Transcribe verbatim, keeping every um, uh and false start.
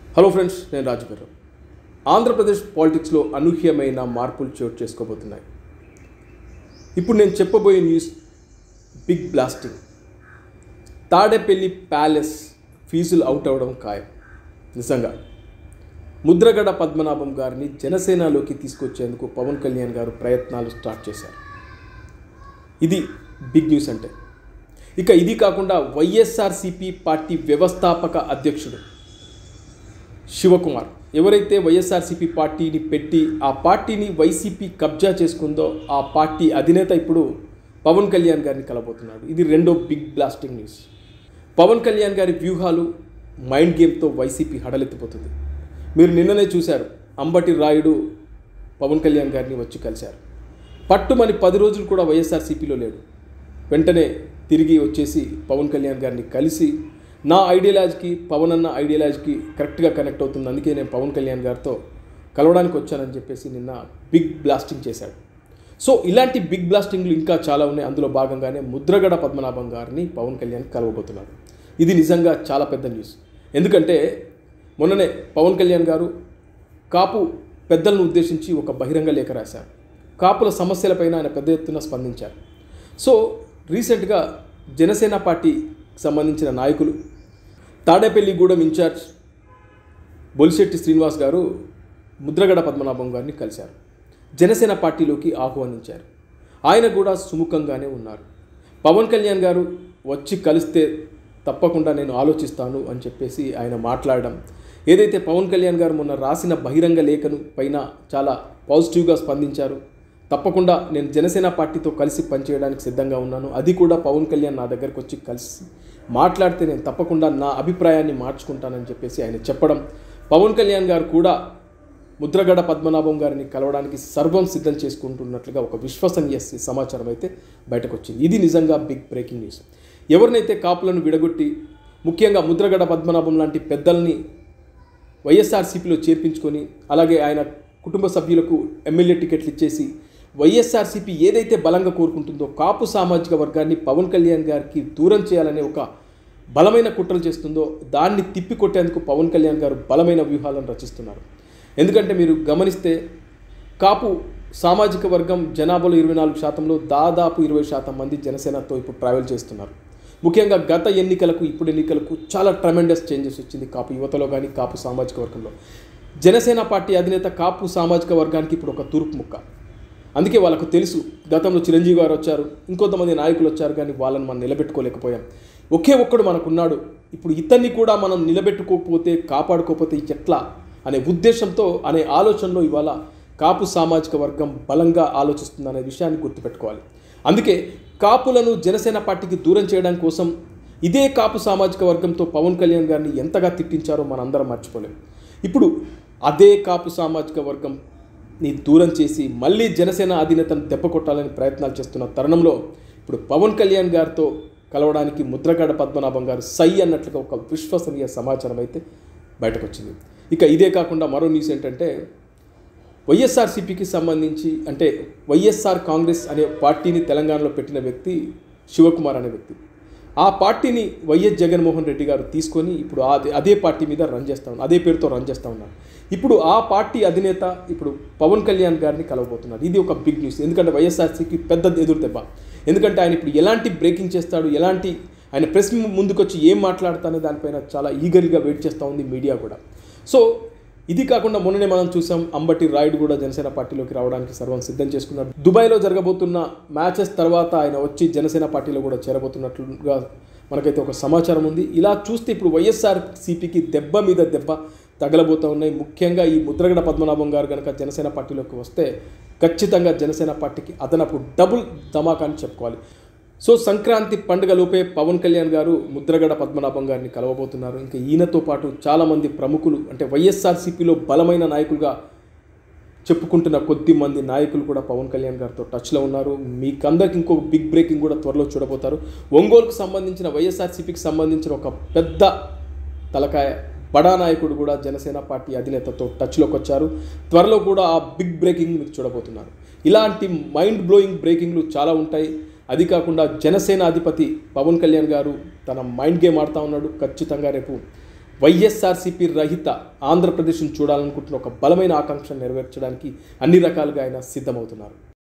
Hello friends, నేను రాజుగారు. ఆంధ్రప్రదేశ్ పాలిటిక్స్లో అనూహ్యమైన మార్పులు చోటు చేసుకోబోతున్నాయి. ఇప్పుడు నేను చెప్పబోయే news big blasting. Tadepalli palace ఫీజులు అవుట్ అవ్వడం ఖాయం. నిజంగా ముద్రగడ పద్మనాభం గారిని జనసేనలోకి తీసుకొచ్చేందుకు పవన్ కళ్యాణ్ గారు ప్రయత్నాలు స్టార్ట్ చేశారు. ఇది బిగ్ న్యూస్. అంటే ఇక ఇది కాకుండా వైఎస్ఆర్సీపీ పార్టీ వ్యవస్థాపక అధ్యక్షుడు శివకుమార్, ఎవరైతే వైఎస్ఆర్సీపీ పార్టీని పెట్టి ఆ పార్టీని వైసీపీ కబ్జా చేసుకుందో ఆ పార్టీ అధినేత ఇప్పుడు పవన్ కళ్యాణ్ గారిని కలబోతున్నాడు. ఇది రెండో big blasting news. Pawan Kalyan గారి వ్యూహాలు మైండ్ గేమ్తో వైసీపీ హడలెత్తిపోతుంది. మీరు నిన్ననే చూశారు, అంబటి రాయుడు పవన్ కళ్యాణ్ గారిని వచ్చి కలిశారు. పట్టుమని పది రోజులు కూడా వైఎస్ఆర్సీపీలో లేడు. వెంటనే తిరిగి వచ్చేసి పవన్ కళ్యాణ్ గారిని కలిసి నా ఐడియాలజీకి పవన్ అన్న ఐడియాలజీకి కరెక్ట్గా కనెక్ట్ అవుతుంది, అందుకే నేను పవన్ కళ్యాణ్ గారితో కలవడానికి వచ్చానని చెప్పేసి నిన్న బిగ్ బ్లాస్టింగ్ చేశాడు. సో ఇలాంటి బిగ్ బ్లాస్టింగ్లు ఇంకా చాలా ఉన్నాయి. అందులో భాగంగానే ముద్రగడ పద్మనాభం గారిని పవన్ కళ్యాణ్ కలవబోతున్నారు. ఇది నిజంగా చాలా పెద్ద న్యూస్. ఎందుకంటే మొన్ననే పవన్ కళ్యాణ్ గారు కాపు పెద్దలను ఉద్దేశించి ఒక బహిరంగ లేఖ రాశారు. కాపుల సమస్యలపైన ఆయన పెద్ద ఎత్తున స్పందించారు. సో రీసెంట్గా జనసేన పార్టీకి సంబంధించిన నాయకులు తాడేపల్లిగూడెం ఇన్ఛార్జ్ బొలిశెట్టి శ్రీనివాస్ గారు ముద్రగడ పద్మనాభం గారిని కలిశారు. జనసేన పార్టీలోకి ఆహ్వానించారు. ఆయన కూడా సుముఖంగానే ఉన్నారు. పవన్ కళ్యాణ్ గారు వచ్చి కలిస్తే తప్పకుండా నేను ఆలోచిస్తాను అని చెప్పేసి ఆయన మాట్లాడడం, ఏదైతే పవన్ కళ్యాణ్ గారు మొన్న రాసిన బహిరంగ లేఖను పైన చాలా పాజిటివ్గా స్పందించారు. తప్పకుండా నేను జనసేన పార్టీతో కలిసి పనిచేయడానికి సిద్ధంగా ఉన్నాను, అది కూడా పవన్ కళ్యాణ్ నా దగ్గరకు వచ్చి కలిసి మాట్లాడితే నేను తప్పకుండా నా అభిప్రాయాన్ని మార్చుకుంటానని చెప్పేసి ఆయన చెప్పడం, పవన్ కళ్యాణ్ గారు కూడా ముద్రగడ పద్మనాభం గారిని కలవడానికి సర్వం సిద్ధం చేసుకుంటున్నట్లుగా ఒక విశ్వసనీయ సమాచారం అయితే బయటకు వచ్చింది. ఇది నిజంగా బిగ్ బ్రేకింగ్ న్యూస్. ఎవరినైతే కాపులను విడగొట్టి ముఖ్యంగా ముద్రగడ పద్మనాభం లాంటి పెద్దల్ని వైఎస్ఆర్సీపీలో చేర్పించుకొని అలాగే ఆయన కుటుంబ సభ్యులకు ఎమ్మెల్యే టికెట్లు ఇచ్చేసి వైఎస్ఆర్సీపీ ఏదైతే బలంగా కోరుకుంటుందో కాపు సామాజిక వర్గాన్ని పవన్ కళ్యాణ్ గారికి దూరం చేయాలనే ఒక బలమైన కుట్రలు చేస్తుందో దాన్ని తిప్పికొట్టేందుకు పవన్ కళ్యాణ్ గారు బలమైన వ్యూహాలను రచిస్తున్నారు. ఎందుకంటే మీరు గమనిస్తే కాపు సామాజిక వర్గం జనాభాలో ఇరవై నాలుగు శాతంలో దాదాపు ఇరవై శాతం మంది జనసేనతో ఇప్పుడు ట్రావెల్ చేస్తున్నారు. ముఖ్యంగా గత ఎన్నికలకు ఇప్పుడు ఎన్నికలకు చాలా ట్రెమెండస్ చేంజెస్ వచ్చింది కాపు యువతలో కానీ కాపు సామాజిక వర్గంలో. జనసేన పార్టీ అధినేత కాపు సామాజిక వర్గానికి ఇప్పుడు ఒక తూర్పు ముక్క. అందుకే వాళ్ళకు తెలుసు, గతంలో చిరంజీవి గారు వచ్చారు, ఇంకొంతమంది నాయకులు వచ్చారు, కానీ వాళ్ళని మనం నిలబెట్టుకోలేకపోయాం. ఒకే ఒక్కడు మనకున్నాడు, ఇప్పుడు ఇతన్ని కూడా మనం నిలబెట్టుకోకపోతే కాపాడుకోకపోతే ఎట్లా అనే ఉద్దేశంతో అనే ఆలోచనలో ఇవాళ కాపు సామాజిక వర్గం బలంగా ఆలోచిస్తుందనే విషయాన్ని గుర్తుపెట్టుకోవాలి. అందుకే కాపులను జనసేన పార్టీకి దూరం చేయడం కోసం ఇదే కాపు సామాజిక వర్గంతో పవన్ కళ్యాణ్ గారిని ఎంతగా తిట్టించారో మనందరం మర్చిపోలేం. ఇప్పుడు అదే కాపు సామాజిక వర్గంని దూరం చేసి మళ్ళీ జనసేన అధినేతను దెబ్బకొట్టాలని ప్రయత్నాలు చేస్తున్న తరుణంలో ఇప్పుడు పవన్ కళ్యాణ్ గారితో కలవడానికి ముద్రగడ పద్మనాభం గారు సై అన్నట్లుగా ఒక విశ్వసనీయ సమాచారం అయితే బయటకు వచ్చింది. ఇక ఇదే కాకుండా మరో న్యూస్ ఏంటంటే వైఎస్ఆర్సీపీకి సంబంధించి అంటే వైఎస్ఆర్ కాంగ్రెస్ అనే పార్టీని తెలంగాణలో పెట్టిన వ్యక్తి శివకుమార్ అనే వ్యక్తి. ఆ పార్టీని వైఎస్ జగన్మోహన్ రెడ్డి గారు తీసుకొని ఇప్పుడు అదే అదే పార్టీ మీద రన్ చేస్తూ ఉన్నారు, అదే పేరుతో రన్ చేస్తూ ఉన్నారు. ఇప్పుడు ఆ పార్టీ అధినేత ఇప్పుడు పవన్ కళ్యాణ్ గారిని కలవబోతున్నారు. ఇది ఒక బిగ్ న్యూస్. ఎందుకంటే వైఎస్ఆర్సీకి పెద్ద ఎదురు దెబ్బ. ఎందుకంటే ఆయన ఇప్పుడు ఎలాంటి బ్రేకింగ్ చేస్తాడు, ఎలాంటి ఆయన ప్రెస్ ముందుకు వచ్చి ఏం మాట్లాడతానే దానిపైన చాలా ఈగర్గా వెయిట్ చేస్తూ ఉంది మీడియా కూడా. సో ఇది కాకుండా మొన్ననే మనం చూసాం, అంబటి రాయుడు కూడా జనసేన పార్టీలోకి రావడానికి సర్వం సిద్ధం చేసుకున్నాడు. దుబాయ్లో జరగబోతున్న మ్యాచెస్ తర్వాత ఆయన వచ్చి జనసేన పార్టీలో కూడా చేరబోతున్నట్లుగా మనకైతే ఒక సమాచారం ఉంది. ఇలా చూస్తే ఇప్పుడు వైఎస్ఆర్సీపీకి దెబ్బ మీద దెబ్బ తగలబోతూ ఉన్నాయి. ముఖ్యంగా ఈ ముద్రగడ పద్మనాభం గారు కనుక జనసేన పార్టీలోకి వస్తే ఖచ్చితంగా జనసేన పార్టీకి అదనపు డబుల్ ధమాకా అని చెప్పుకోవాలి. సో సంక్రాంతి పండుగలోపే పవన్ కళ్యాణ్ గారు ముద్రగడ పద్మనాభం గారిని కలవబోతున్నారు. ఇంకా ఈయనతో పాటు చాలామంది ప్రముఖులు అంటే వైఎస్ఆర్సీపీలో బలమైన నాయకులుగా చెప్పుకుంటున్న కొద్ది మంది నాయకులు కూడా పవన్ కళ్యాణ్ గారితో టచ్లో ఉన్నారు. మీకు అందరికి ఇంకొక బిగ్ బ్రేకింగ్ కూడా త్వరలో చూడబోతారు. ఒంగోలుకు సంబంధించిన వైఎస్ఆర్సీపీకి సంబంధించిన ఒక పెద్ద తలకాయ బడా నాయకుడు కూడా జనసేన పార్టీ అధినేతతో టచ్లోకి వచ్చారు. త్వరలో కూడా ఆ బిగ్ బ్రేకింగ్ మీకు చూడబోతున్నారు. ఇలాంటి మైండ్ బ్లోయింగ్ బ్రేకింగ్లు చాలా ఉంటాయి. అది కాకుండా జనసేన అధిపతి పవన్ కళ్యాణ్ గారు తన మైండ్ గేమ్ ఆడుతూ ఉన్నాడు. ఖచ్చితంగా రేపు వైఎస్ఆర్సీపీ రహిత ఆంధ్రప్రదేశ్ను చూడాలనుకుంటున్న ఒక బలమైన ఆకాంక్షను నెరవేర్చడానికి అన్ని రకాలుగా ఆయన సిద్ధమవుతున్నారు.